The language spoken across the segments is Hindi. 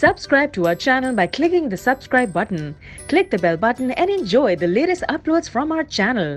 Subscribe to our channel by clicking the subscribe button. Click the bell button and enjoy the latest uploads from our channel.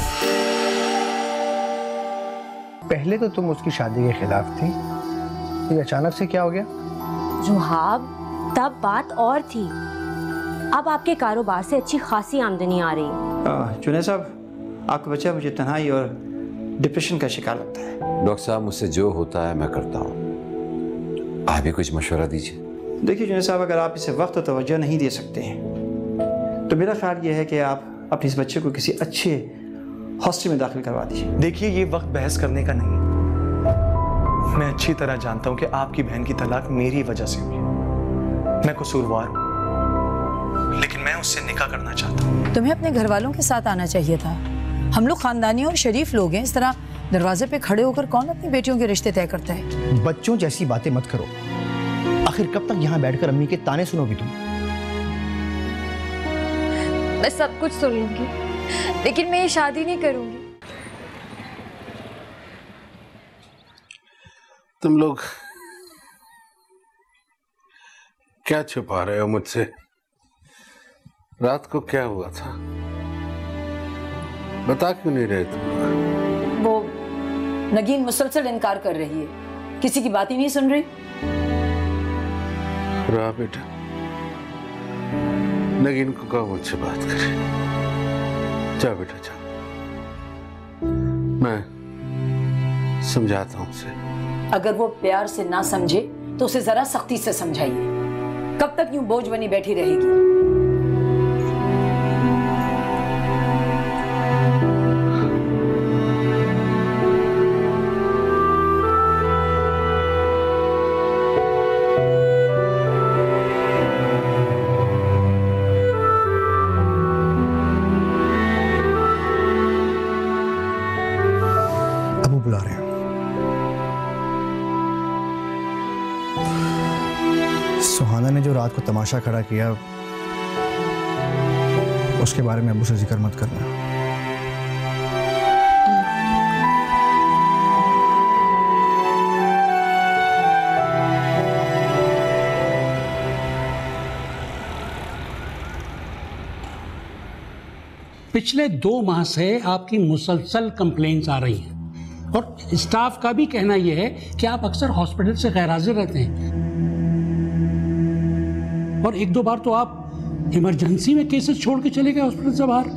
पहले तो तुम उसकी शादी के खिलाफ थी, ये अचानक से क्या हो गया? रुहाब, तब बात और थी। अब आपके कारोबार से अच्छी खासी आमदनी आ रही है। जुनैद साहब, आपका बच्चा मुझे तन्हाई और डिप्रेशन का शिकार लगता है। डॉक्टर साहब, मुझसे जो होता है मैं करता हूँ, आप भी कुछ मशवरा दीजिए। देखिए जुनैद साहब, अगर आप इसे वक्त और तवज्जो नहीं दे सकते हैं तो मेरा ख्याल ये है कि आप अपने इस बच्चे को किसी अच्छे हॉस्टल में दाखिल करवा दीजिए। देखिए, ये वक्त बहस करने का नहीं। मैं अच्छी तरह जानता हूं कि आपकी बहन की तलाक मेरी वजह से हुई। मैं कसूरवार हूं, लेकिन मैं उससे निकाह करना चाहता हूं। तुम्हें अपने घर वालों के साथ आना चाहिए था। हम लोग खानदानी और शरीफ लोग हैं। इस तरह दरवाजे पे खड़े होकर कौन अपनी बेटियों के रिश्ते तय करता है? बच्चों जैसी बातें मत करो। आखिर कब तक यहाँ बैठकर अम्मी के ताने सुनोगी तुम? मैं सब कुछ सुन लूंगी, लेकिन मैं ये शादी नहीं करूंगी। तुम लोग क्या छुपा रहे हो मुझसे? रात को क्या हुआ था? बता क्यों नहीं रहे तुम? वो नगीन मुसलसल इनकार कर रही है, किसी की बात ही नहीं सुन रही। रहा बेटा, नगीन को कहो मुझसे बात करे। जा बेटा जा, मैं समझाता हूं उसे। अगर वो प्यार से ना समझे तो उसे जरा सख्ती से समझाइए। कब तक यूं बोझ बनी बैठी रहेगी? बुला रहे हैं। सुहाना ने जो रात को तमाशा खड़ा किया, उसके बारे में अब्बू से जिक्र मत करना। पिछले 2 माह से आपकी मुसलसल कंप्लेंट्स आ रही हैं और स्टाफ का भी कहना यह है कि आप अक्सर हॉस्पिटल से गैर हाजिर रहते हैं और 1-2 बार तो आप इमरजेंसी में केसेस छोड़ के चले गए हॉस्पिटल से बाहर।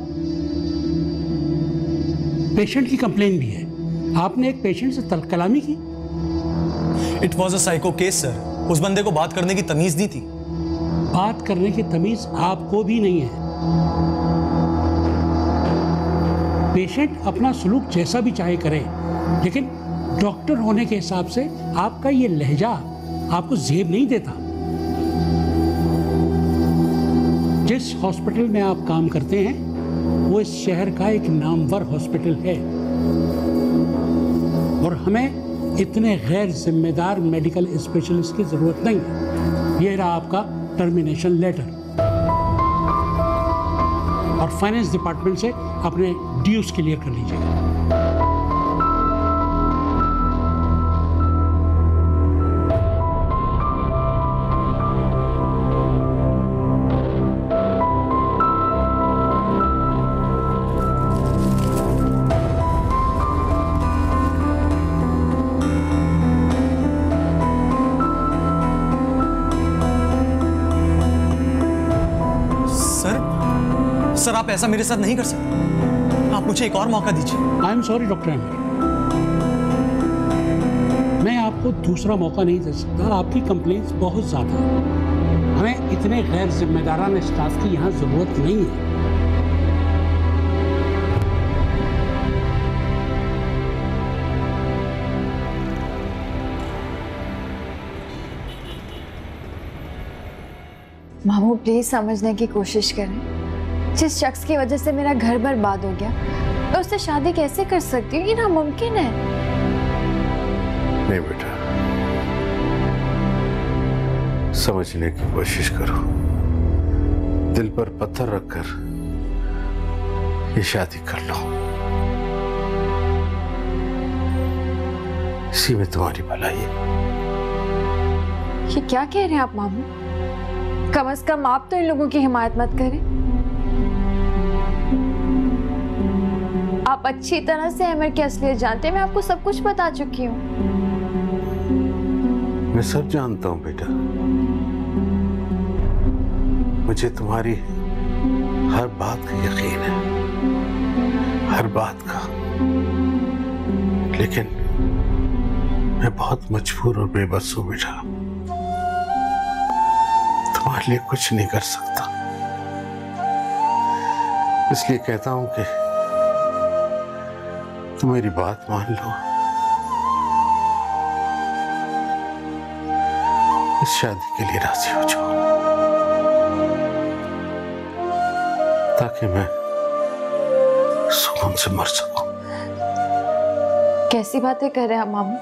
पेशेंट की कंप्लेंट भी है, आपने एक पेशेंट से कलामी की। It was a psycho case sir. उस बंदे को बात करने की तमीज नहीं थी। बात करने की तमीज आपको भी नहीं है। पेशेंट अपना सलूक जैसा भी चाहे करे, लेकिन डॉक्टर होने के हिसाब से आपका ये लहजा आपको जेब नहीं देता। जिस हॉस्पिटल में आप काम करते हैं वो इस शहर का एक नामवर हॉस्पिटल है और हमें इतने गैर जिम्मेदार मेडिकल स्पेशलिस्ट की जरूरत नहीं है। ये रहा आपका टर्मिनेशन लेटर और फाइनेंस डिपार्टमेंट से अपने ड्यूज क्लियर कर लीजिएगा। सर, आप ऐसा मेरे साथ नहीं कर सकते। आप मुझे एक और मौका दीजिए। I am sorry doctor Ahmed, मैं आपको दूसरा मौका नहीं दे सकता। आपकी कंप्लेंट्स बहुत ज़्यादा हैं। हमें इतने गैर जिम्मेदाराना स्टाफ की यहाँ ज़रूरत नहीं है। मामू, प्लीज समझने की कोशिश करें। जिस शख्स की वजह से मेरा घर बर्बाद हो गया, मैं उससे शादी कैसे कर सकती हूँ? ये नामुमकिन है। नहीं बेटा, समझने की कोशिश करो। दिल पर पत्थर रखकर ये शादी कर लो, इसी में तुम्हारी भलाई है। ये क्या कह रहे हैं आप मामू? कम से कम आप तो इन लोगों की हिमायत मत करें। आप अच्छी तरह से अमर की असलियत जानते हैं, मैं आपको सब कुछ बता चुकी हूँ। मैं सब जानता हूँ बेटा, मुझे तुम्हारी हर बात का यकीन है, हर बात का। लेकिन मैं बहुत मजबूर और बेबस हूं बेटा, तुम्हारे लिए कुछ नहीं कर सकता। इसलिए कहता हूं कि तुम मेरी बात मान लो, इस शादी के लिए राजी हो जाओ, ताकि मैं सुकून से मर सकूं। कैसी बातें कर रहे हैं मामू?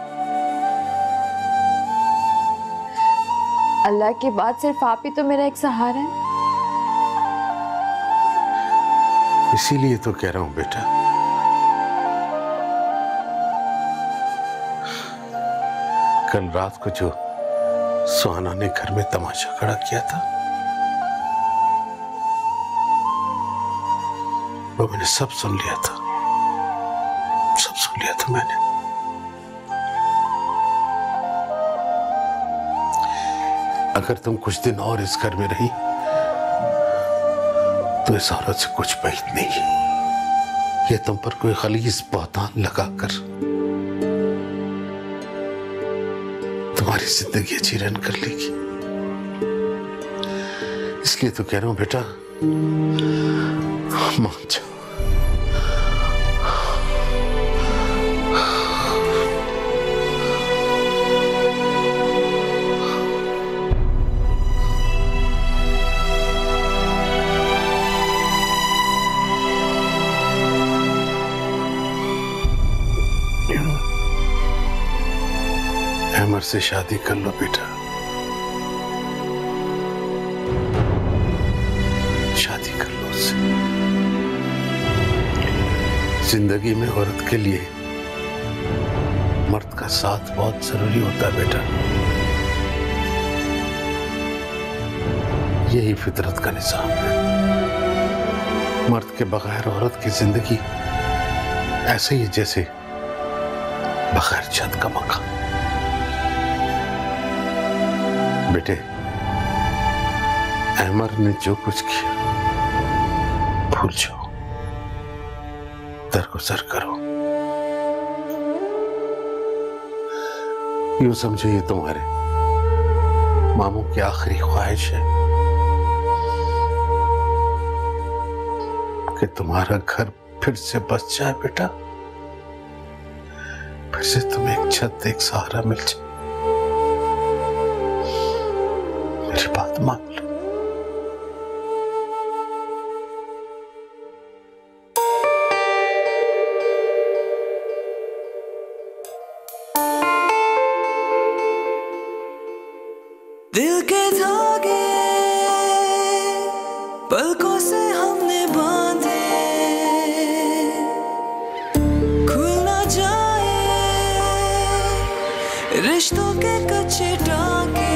अल्लाह के बाद सिर्फ आप ही तो मेरा एक सहारा है। इसीलिए तो कह रहा हूं बेटा, कल रात को जो सुहाना ने घर में तमाशा खड़ा किया था, वो मैंने सब सुन लिया था, सब सुन लिया था मैंने। अगर तुम कुछ दिन और इस घर में रही तो इस औरत से कुछ बैठ नहीं, ये तुम पर कोई खलीस बहतान लगाकर तुम्हारी जिंदगी अच्छी रन कर लेगी। इसलिए तो कह रहा हूं बेटा, मान जाओ। अमर से शादी कर लो बेटा, शादी कर लो उससे। जिंदगी में औरत के लिए मर्द का साथ बहुत जरूरी होता है बेटा, यही फितरत का निजाम है। मर्द के बगैर औरत की जिंदगी ऐसे ही जैसे बगैर छत का मकान। बेटे, अमर ने जो कुछ किया भूल जाओ, दरगुजर करो। यूं समझो ये तुम्हारे मामू की आखिरी ख्वाहिश है कि तुम्हारा घर फिर से बस जाए बेटा, फिर से तुम्हें एक छत, एक सहारा मिल जाए। मेरी बात मान लो। दिल के धागे पलकों से हमने बांधे, खुल ना जाए रिश्तों के कच्चे टाके।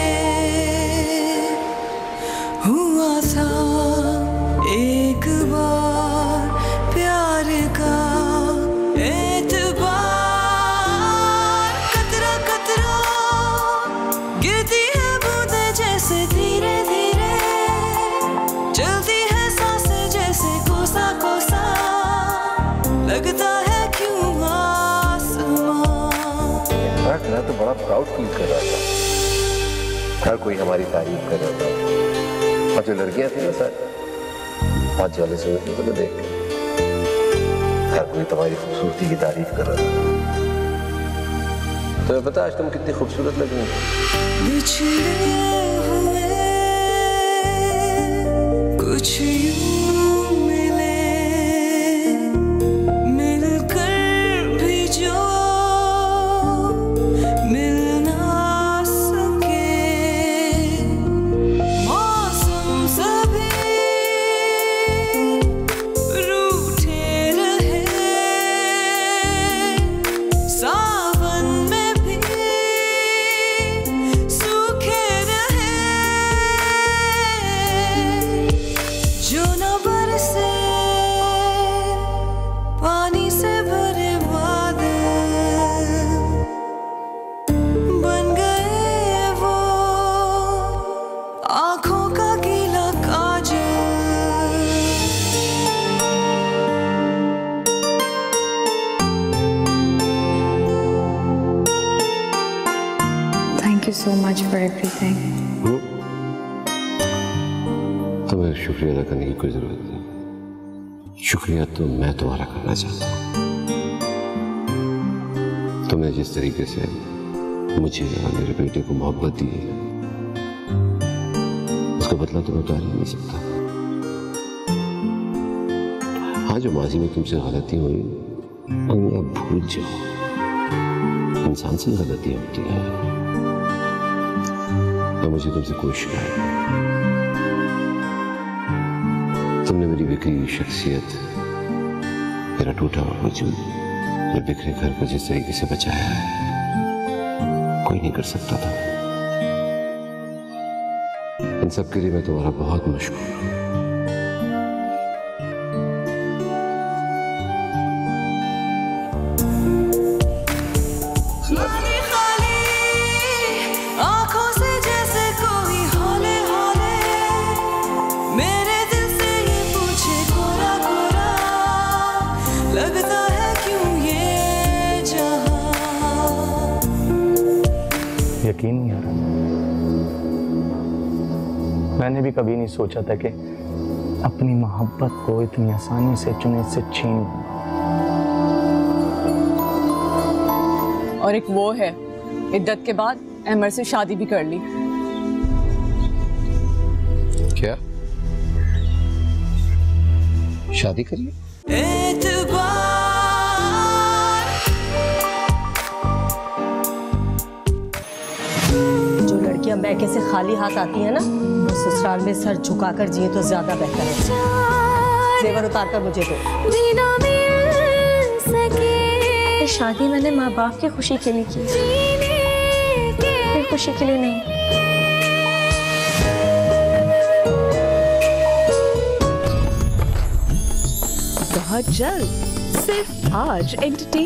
हुआ था एक बार प्यार का एतबार, कतरा कतरा गिरती है बूंदे जैसे धीरे धीरे, चलती है सांसें जैसे कोसा कोसा, लगता है क्यों आसमां। मैं तो बड़ा प्राउड फील कर रहा था, हर कोई हमारी तारीफ कर रहा था, और जो लड़कियां थी ना सर बहुत जेलस हुए थे तुम्हें देख के। हर कोई तुम्हारी खूबसूरती की तारीफ कर रहा था। तुम्हें पता आज तुम कितनी खूबसूरत लगी हो। बिछड़े हुए कुछ यूं मिले, मिलकर भी जो मिल ना सके, मौसम सभी रूठे रहे, सावन में भी सूखे रहे, so much for everything. तुम्हें शुक्रिया अदा करने की कोई जरूरत नहीं। शुक्रिया तो मैं तुम्हारा करना चाहता हूँ। तुमने जिस तरीके से मुझे और मेरे बेटे को मोहब्बत दी है, उसका बदला तो मैं उतार ही नहीं सकता। हाँ, जो माजी में तुमसे गलती हुई उन्हें अब भूल जाओ। इंसान से गलतियां होती है, तो मुझे तुमसे कोई शिकायत नहीं। तुमने मेरी बिखरी हुई शख्सियत, मेरा टूटा हुआ वजूद, मेरे बिखरे घर को जिस तरीके से बचाया है, कोई नहीं कर सकता था। इन सब के लिए मैं तुम्हारा बहुत मशकूर हूं। यकीन नहीं आ रहा। मैंने भी कभी नहीं सोचा था कि अपनी मोहब्बत को इतनी आसानी से चुने से छीन लूंगा। और एक वो है, इद्दत के बाद अहमर से शादी भी कर ली। क्या शादी करिए? मैके से खाली हाथ आती है ना, वो ससुराल में सर झुकाकर जिए तो ज्यादा बेहतर है। जेवर उतार कर मुझे दो। ये शादी मैंने माँ बाप की खुशी के लिए की, मेरी खुशी के लिए नहीं। बहुत जल्द, सिर्फ आज एंटरटेन।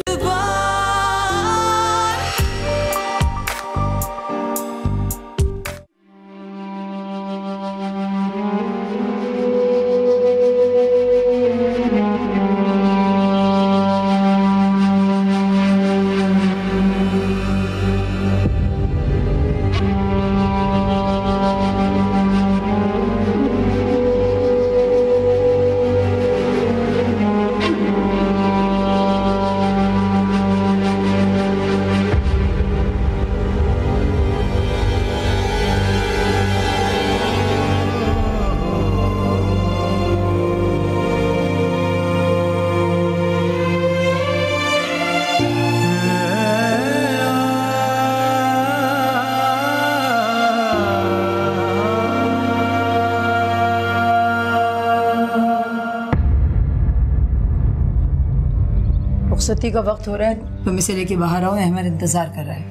रुखसती का वक्त हो रहा है, तुम इसे लेके बाहर आओ, अहमद इंतजार कर रहा है।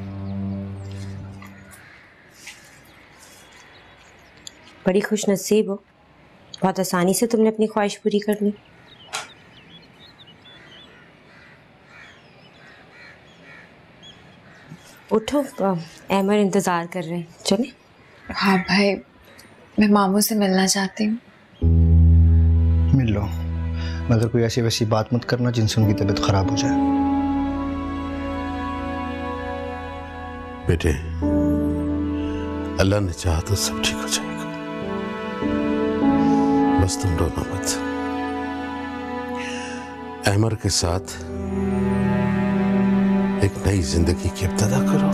बड़ी खुश नसीब हो, बहुत आसानी से तुमने अपनी ख्वाहिश पूरी कर ली। उठो, अहमद इंतजार कर रहे हैं, चले। हाँ भाई, मैं मामू से मिलना चाहती हूँ। मिल लो, मगर कोई ऐसी वैसी बात मत करना जिनसे उनकी तबीयत खराब हो जाए। बेटे, अल्लाह ने चाहा तो सब ठीक हो जाएगा, बस तुम रोना मत। अहमर के साथ एक नई जिंदगी की इब्तिदा करो।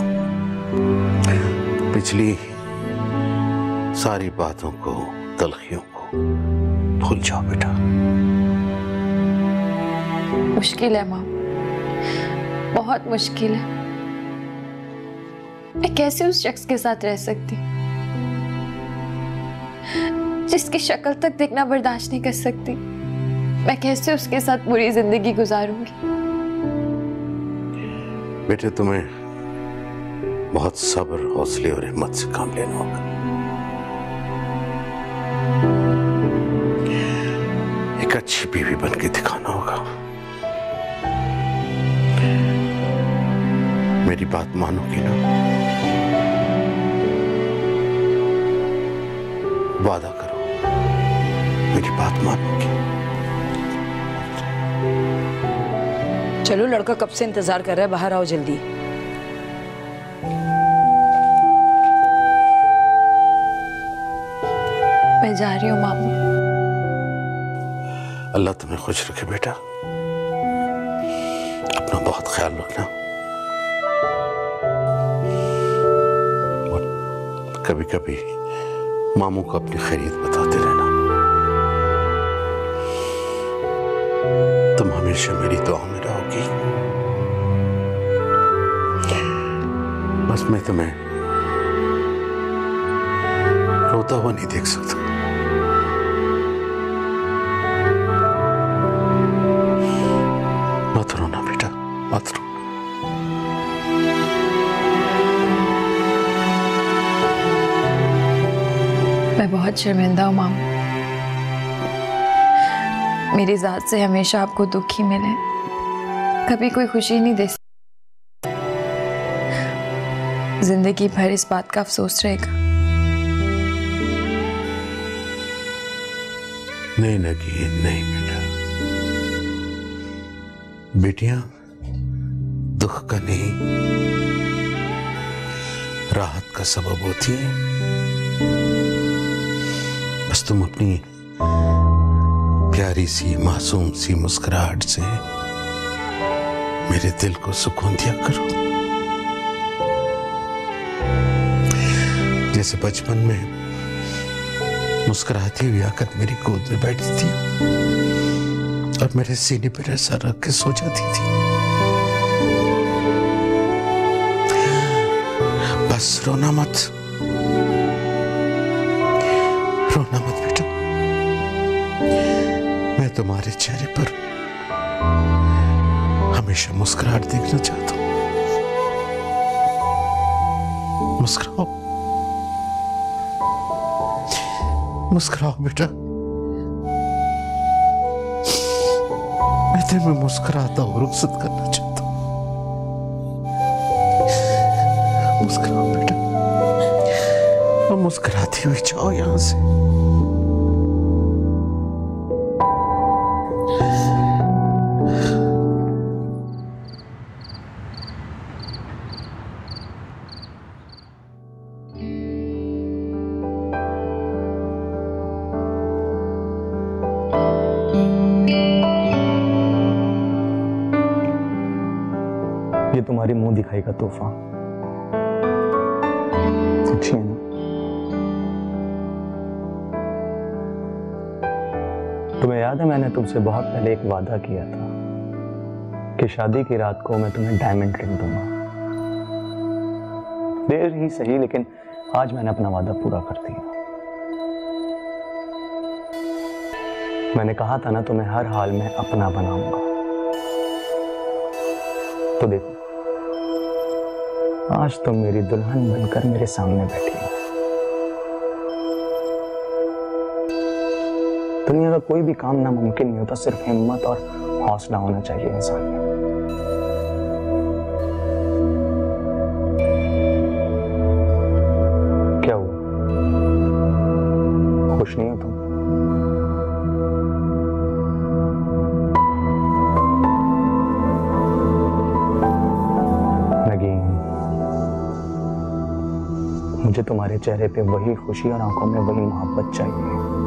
पिछली सारी बातों को, तलखियों को भूल जाओ बेटा। मुश्किल है माँ, बहुत मुश्किल है। मैं कैसे उस शख्स के साथ रह सकती जिसकी शक्ल तक देखना बर्दाश्त नहीं कर सकती? मैं कैसे उसके साथ पूरी जिंदगी गुजारूंगी? बेटे, तुम्हें बहुत सब्र, हौसले और हिम्मत से काम लेना होगा। एक अच्छी बीवी बन के दिखाना होगा। मेरी बात मानोगी ना? वादा करो, मेरी बात मानोगी? चलो, लड़का कब से इंतजार कर रहा है, बाहर आओ जल्दी। मैं जा रही हूँ मामू। अल्लाह तुम्हें खुश रखे बेटा, अपना बहुत ख्याल रखना। और कभी कभी मामू को अपनी खैरियत बताते रहना। तुम हमेशा मेरी दुआ में रहोगी। बस मैं तुम्हें रोता हुआ नहीं देख सकता। मत रोना बेटा, मत रो। मैं बहुत शर्मिंदा हूँ मामू। मेरी जात से हमेशा आपको दुख ही मिले, कभी कोई खुशी नहीं दे। जिंदगी भर इस बात का अफसोस रहेगा। नहीं नगीन, नहीं बेटा। बेटियां दुख का नहीं, राहत का सबब होती है। बस तुम अपनी प्यारी सी मासूम सी मुस्कुराहट से मेरे दिल को सुकून दिया करो। जैसे बचपन में मुस्कुराती हुई आकर मेरी गोद में बैठी थी और मेरे सीने पर ऐसा रख के सो जाती थी। बस रोना मत, रोना मत बेटा। मैं तुम्हारे चेहरे पर हमेशा मुस्कुराहट देखना चाहता हूं। मुस्कुराओ, मुस्कुराओ बेटा। मैं तुम्हें मुस्कुराता हूं, रुखसत करना चाहता हूं। मुस्कुराओ बेटा, और मुस्कुराती हुई जाओ यहां से। ये तुम्हारी मुंह दिखाई का तोहफा अच्छी है ना? तुम्हें याद है मैंने तुमसे बहुत पहले एक वादा किया था कि शादी की रात को मैं तुम्हें डायमंड रिंग दूंगा। देर ही सही, लेकिन आज मैंने अपना वादा पूरा कर दिया। मैंने कहा था ना तुम्हें हर हाल में अपना बनाऊंगा। तो देखो, आज तुम मेरी दुल्हन बनकर मेरे सामने बैठी हो। दुनिया का कोई भी काम नामुमकिन नहीं होता, सिर्फ हिम्मत और हौसला होना चाहिए इंसान में। क्या हुआ, खुश नहीं हो तुम? मुझे तुम्हारे चेहरे पे वही खुशी और आंखों में वही मोहब्बत चाहिए।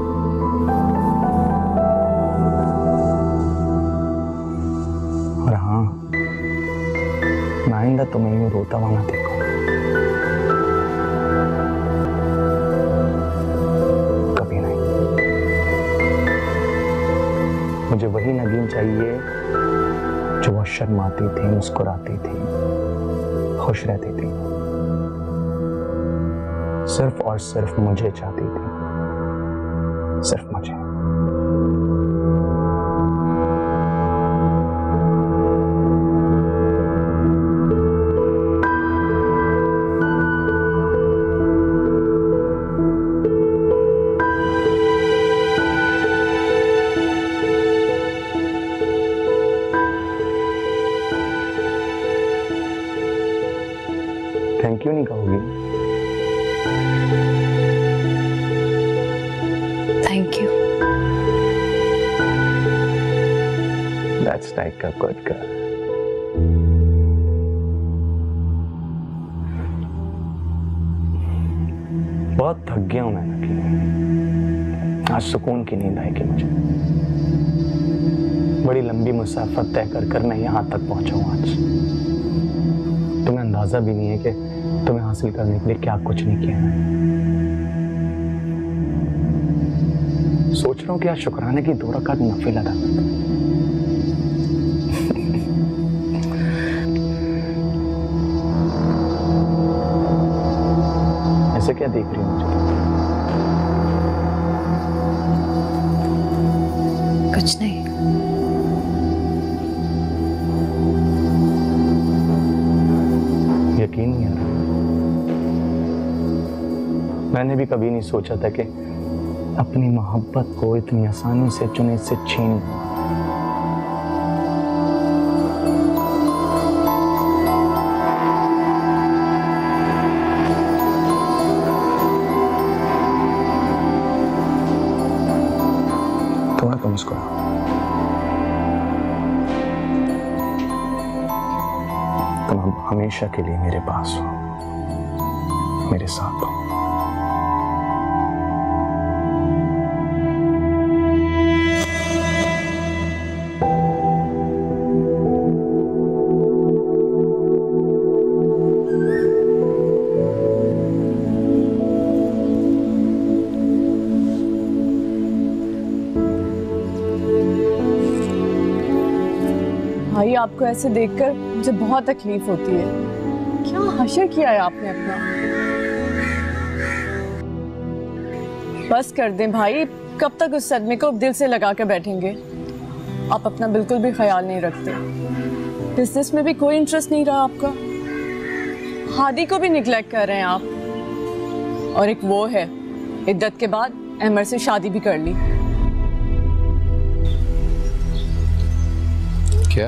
और हाँ, मैं आइंदा तुम्हें यूं रोता हुआ ना देखूं। कभी नहीं। मुझे वही नगीन चाहिए जो वो शर्माती थी, मुस्कुराती थी, खुश रहती थी, सिर्फ और सिर्फ मुझे चाहती थी, सिर्फ मुझे। थैंक यू नहीं कहोगी? Thank you. That's like a good girl. बहुत थक गया हूं मैं नकी। आज सुकून की नींद आएगी मुझे। बड़ी लंबी मुसाफत तय कर कर मैं यहाँ तक पहुंचा हूँ आज। तुम्हें अंदाजा भी नहीं है कि तुम्हें हासिल करने के लिए क्या कुछ नहीं किया है। सोच रहा हूँ कि आज शुक्राने की 2 रकात नफिल अदा कर दूं। ऐसे क्या देख रही हो मुझे? कुछ नहीं। यकीन नहीं आ रहा। मैंने भी कभी नहीं सोचा था कि अपनी मोहब्बत को इतनी आसानी से चुने से छीन तो मुस्कुरा। तुम अब हमेशा के लिए मेरे पास हो, मेरे साथ हो। भाई आपको ऐसे देखकर मुझे बहुत तकलीफ होती है। क्या हशर किया है आपने अपना? बस कर दें भाई, कब तक उस सदमे को दिल से लगा कर बैठेंगे? आप अपना बिल्कुल भी ख्याल नहीं रखते। बिजनेस में भी कोई इंटरेस्ट नहीं रहा आपका। हादी को भी निगलेक्ट कर रहे हैं आप। और एक वो है, इद्दत के बाद अहमर से शादी भी कर ली। क्या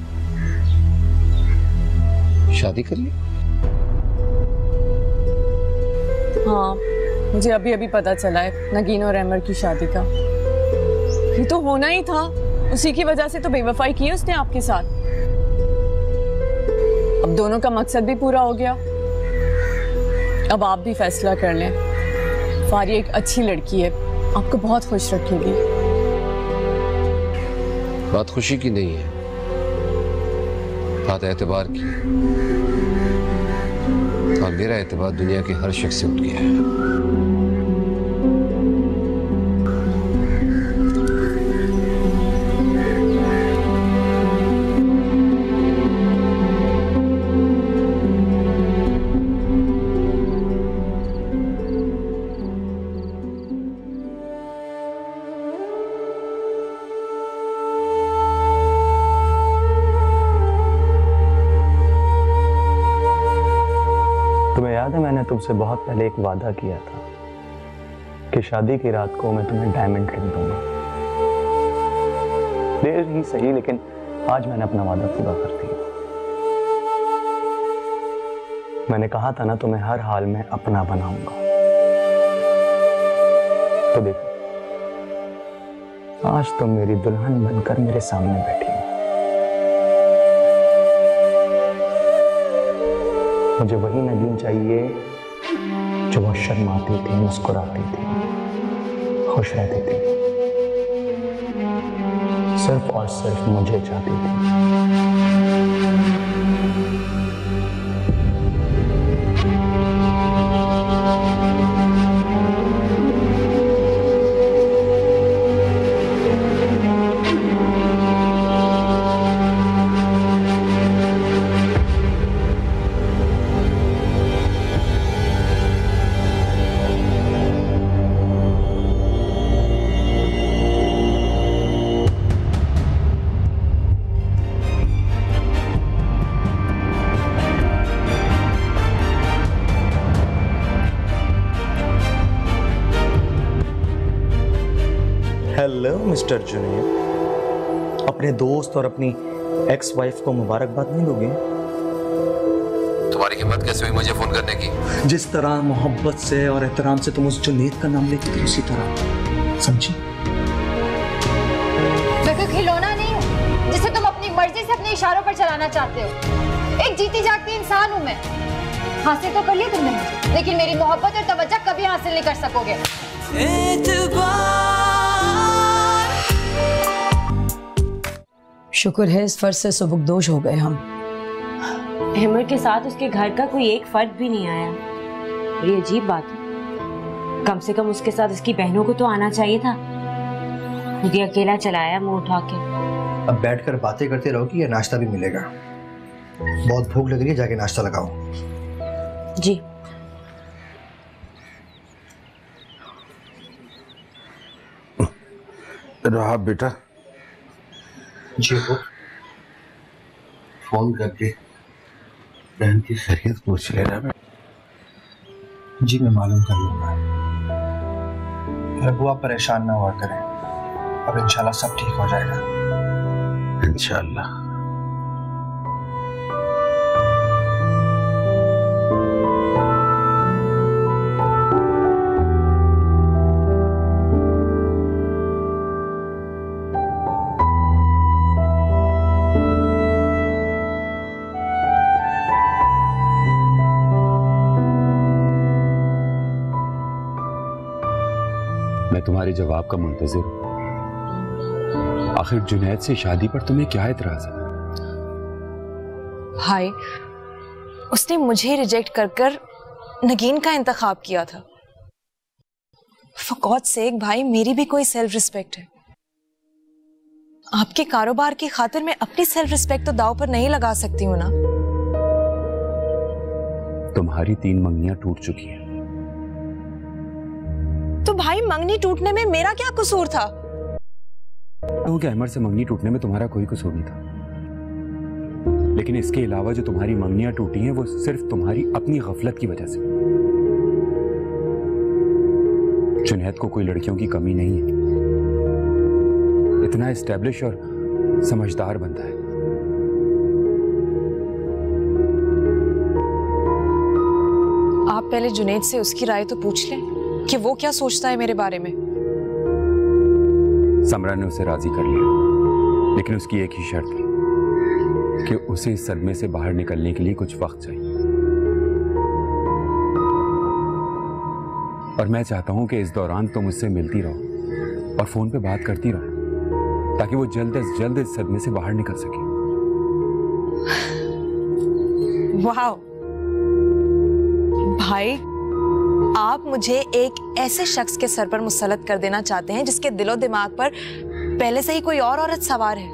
शादी कर ली? हाँ, मुझे अभी अभी पता चला है नगीन और अहमर की शादी का। ये तो होना ही था, उसी की वजह से तो बेवफाई की उसने आपके साथ। अब दोनों का मकसद भी पूरा हो गया। अब आप भी फैसला कर लें। फारिया एक अच्छी लड़की है, आपको बहुत खुश रखेगी। बात खुशी की नहीं है, बात एतबार की। और मेरा एतबार दुनिया के हर शख्स से उठ गया है। तुम्हें याद है मैंने तुमसे बहुत पहले एक वादा किया था कि शादी की रात को मैं तुम्हें डायमंड रिंग दूंगा। देर ही सही, लेकिन आज मैंने अपना वादा पूरा कर दिया। मैंने कहा था ना तुम्हें हर हाल में अपना बनाऊंगा। तो देखो, आज तुम मेरी दुल्हन बनकर मेरे सामने बैठी हो। मुझे वही नगीन चाहिए जो वो शर्माती थी, मुस्कुराती थी, खुश रहती थी, सिर्फ और सिर्फ मुझे चाहती थी। हेलो मिस्टर जुनेद, अपने दोस्त और अपनी एक्स वाइफ को मुबारकबाद नहीं दोगे? तुम्हारी हिम्मत कैसे हुई मुझे फोन करने की? जिस तरह मोहब्बत से और एहतराम से तुम उस जुनेद का नाम लेती थी, उसी तरह। समझी? मैं कोई खिलौना नहीं हूँ जिसे तुम अपनी मर्जी से अपने इशारों पर चलाना चाहते हो। एक जीती जागती इंसान हूँ मैं। हासिल तो कर लिया तुमने मुझे, लेकिन मेरी मोहब्बत और तवज्जो कभी हासिल नहीं कर सकोगे। शुक्र है इस फर्ज से सुबुकदोश हो गए हम। हिमर के साथ उसके घर का कोई एक फर्द भी नहीं आया। बड़ी अजीब बात है। कम से कम उसके साथ उसकी बहनों को तो आना चाहिए था। मुझे अकेला चलाया मुंह उठा के। अब बैठकर बातें करते रहोगी या नाश्ता भी मिलेगा? बहुत भूख लग रही है, जाके नाश्ता लगाओ। जी। रहा बेटा जी वो फोन करके बहन की खैरियत पूछ लेना। जी मैं मालूम कर लूंगा। रघु आप परेशान ना हुआ करें, अब इंशाल्लाह सब ठीक हो जाएगा। इंशाल्लाह। मैं तुम्हारे जवाब का मुंतजिर हूं। आखिर जुनैद से शादी पर तुम्हें क्या एतराज है? भाई, उसने मुझे रिजेक्ट कर नगीन का इंतखाब किया था। फॉर गॉड सेक भाई, मेरी भी कोई सेल्फ रिस्पेक्ट है। आपके कारोबार की खातिर मैं अपनी सेल्फ रिस्पेक्ट तो दांव पर नहीं लगा सकती हूँ ना। तुम्हारी 3 मंगनियां टूट चुकी हैं। तो भाई मंगनी टूटने में मेरा क्या कसूर था? क्योंकि अहमद से मंगनी टूटने में तुम्हारा कोई कसूर नहीं था, लेकिन इसके अलावा जो तुम्हारी मंगनियां टूटी हैं वो सिर्फ तुम्हारी अपनी गफलत की वजह से। जुनैद को कोई लड़कियों की कमी नहीं है, इतना एस्टेब्लिश और समझदार बनता है। आप पहले जुनैद से उसकी राय तो पूछ लें कि वो क्या सोचता है मेरे बारे में। समरा ने उसे राजी कर लिया, लेकिन उसकी एक ही शर्त थी कि उसे इस सदमे से बाहर निकलने के लिए कुछ वक्त चाहिए। और मैं चाहता हूं कि इस दौरान तुम उससे मिलती रहो और फोन पे बात करती रहो, ताकि वो जल्द से जल्द इस सदमे से बाहर निकल सके। वाह भाई, आप मुझे एक ऐसे शख्स के सर पर मुसल्लत कर देना चाहते हैं जिसके दिलो दिमाग पर पहले से ही कोई और औरत सवार है।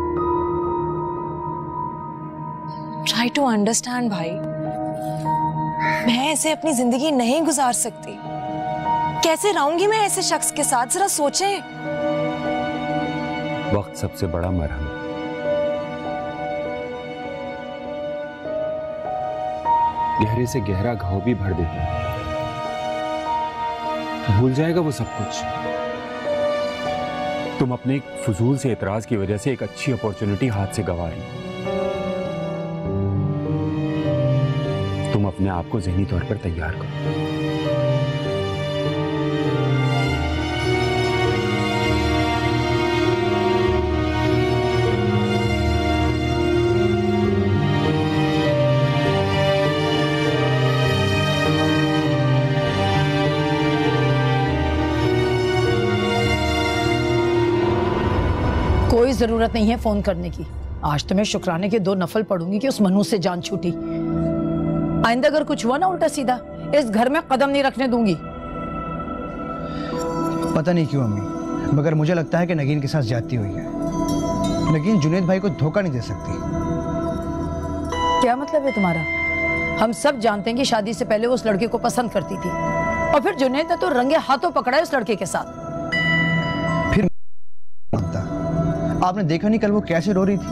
ट्राई टू अंडरस्टैंड भाई, मैं ऐसे अपनी जिंदगी नहीं गुजार सकती। कैसे रहूंगी मैं ऐसे शख्स के साथ? जरा सोचें। वक्त सबसे बड़ा मरहम है। गहरे से गहरा घाव भी भर देता है, भूल जाएगा वो सब कुछ। तुम अपने फजूल से एतराज की वजह से एक अच्छी अपॉर्चुनिटी हाथ से गंवा रही हो। तुम अपने आप को ज़हनी तौर पर तैयार करो। कोई जरूरत नहीं है फोन करने की। आज तो मैं शुक्राने के 2 नफल पढ़ूंगी कि उस मनु से जान छूटी। आइंदा अगर कुछ हुआ ना उल्टा सीधा, इस घर में कदम नहीं रखने दूंगी। पता नहीं क्यों अम्मी, मगर मुझे लगता है कि नगीन के साथ ज्यादती हुई है। नगीन जुनैद भाई को धोखा नहीं दे सकती। क्या मतलब है तुम्हारा? हम सब जानते हैं कि शादी से पहले वो उस लड़के को पसंद करती थी, और फिर जुनैद ने तो रंगे हाथों पकड़ा है उस लड़के के साथ। फिर आपने देखा नहीं कल वो कैसे रो रही थी?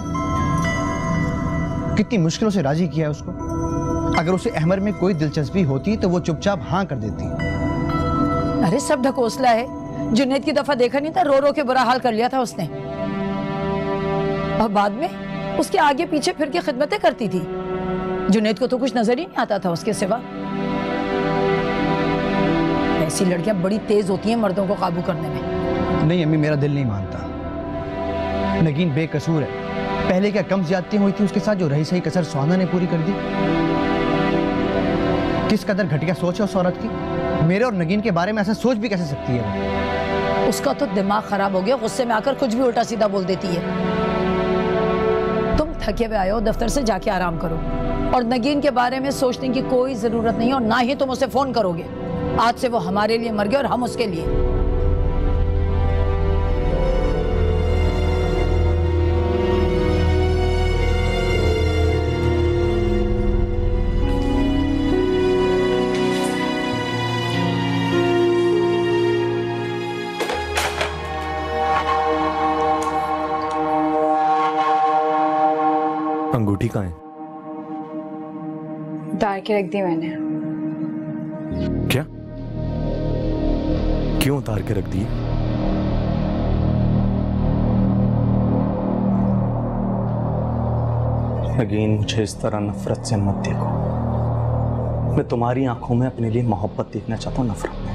कितनी मुश्किलों से राजी किया है उसको। अगर उसे अहमद में कोई दिलचस्पी होती तो वो चुपचाप हाँ कर देती। अरे सब ढकोसला है। जुनैद की दफा देखा नहीं था, रो रो के बुरा हाल कर लिया था उसने, और बाद में उसके आगे पीछे फिर के खिदमतें करती थी। जुनैद को तो कुछ नजर ही नहीं आता था उसके सिवा। ऐसी लड़कियां बड़ी तेज होती हैं मर्दों को काबू करने में। नहीं अम्मी, मेरा दिल नहीं मानता। नगीन बेकसूर है। पहले क्या कम ज्यादती हुई थी उसके साथ जो रही सही कसर सुहाना ने पूरी कर दी। किस कदर घटिया सोच है उस औरत की। मेरे और नगीन के बारे में ऐसा सोच भी कैसे सकती है वो? उसका तो दिमाग खराब हो गया, गुस्से में आकर कुछ भी उल्टा सीधा बोल देती है। थके हुए आए हो दफ्तर से, जाके आराम करो। और नगीन के बारे में सोचने की कोई जरूरत नहीं, और ना ही तुम उसे फोन करोगे। आज से वो हमारे लिए मर गया और हम उसके लिए। अंगूठी कहाँ है? उतार के रख दी मैंने। क्या? क्यों उतार के रख दी? अगेन मुझे इस तरह नफरत से मत देखो। मैं तुम्हारी आंखों में अपने लिए मोहब्बत देखना चाहता हूं, नफरत में।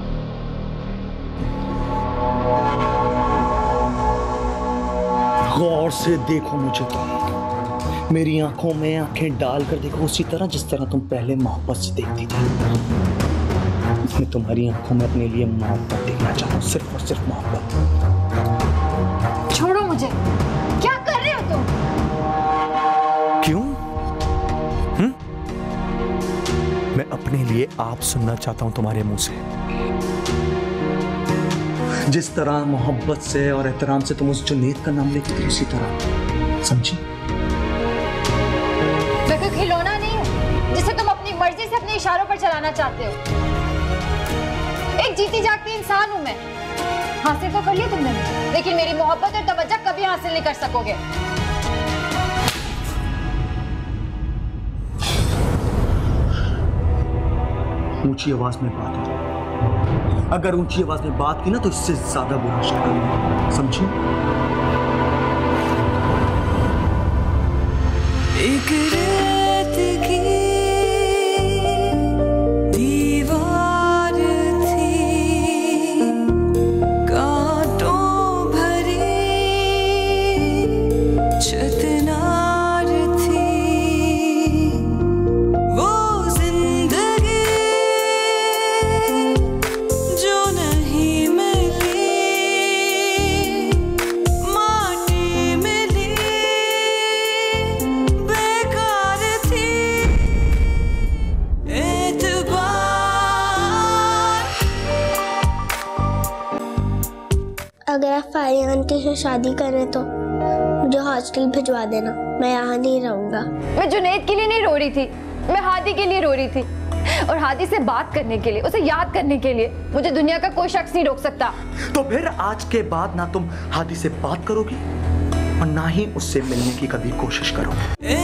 गौर से देखो मुझे, तुम मेरी आंखों में आंखें डालकर देखो, उसी तरह जिस तरह तुम पहले मोहब्बत से देखती थी। मैं तुम्हारी आंखों में अपने लिए मोहब्बत देखना चाहता हूँ, सिर्फ और सिर्फ मोहब्बत। छोड़ो मुझे, क्या कर रहे हो तुम? क्यों? मैं अपने लिए आप सुनना चाहता हूं तुम्हारे मुंह से। जिस तरह मोहब्बत से और एहतराम से तुम उस जुनैद का नाम लेती थी, उसी तरह, समझी? मैं कोई खिलौना नहीं हूँ जिसे तुम अपनी मर्जी से अपने इशारों पर चलाना चाहते हो। एक जीती जागती इंसान हूँ मैं। हासिल तो कर लिया तुमने, लेकिन मेरी मोहब्बत और तवज्जो कभी हासिल नहीं कर सकोगे। ऊंची आवाज में बात हो, अगर ऊंची आवाज में बात की ना तो इससे ज्यादा बुरा शक्ल, समझी? एक रेत की दीवार थी, कांटों भरी चतनार थी, वो जिंदगी जो नहीं मिली, माटी मिली, बेकार थी। एतबार अगर आप फारिया आंटी से शादी करें तो मुझे हॉस्टल भिजवा देना, मैं यहाँ नहीं रहूँगा। मैं जुनैद के लिए नहीं रो रही थी, मैं हादी के लिए रो रही थी। और हादी से बात करने के लिए, उसे याद करने के लिए मुझे दुनिया का कोई शख्स नहीं रोक सकता। तो फिर आज के बाद ना तुम हादी से बात करोगी और ना ही उससे मिलने की कभी कोशिश करोगे।